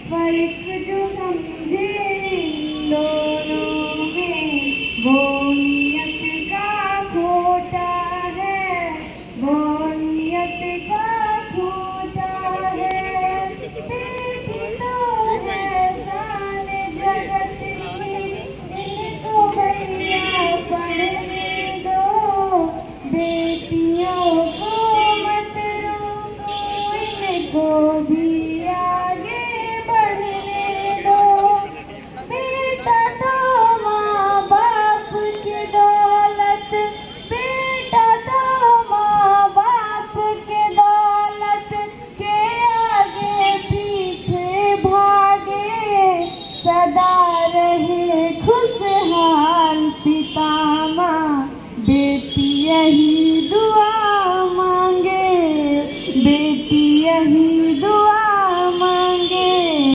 फर्क जो समझे इन दोनों में, वो नियत का खोटा है, वो नियत का खोटा है। बेटी तो है शान जगत की, इनको भैया पढ़ने दो। बेटियों को मत रोको, इनको भी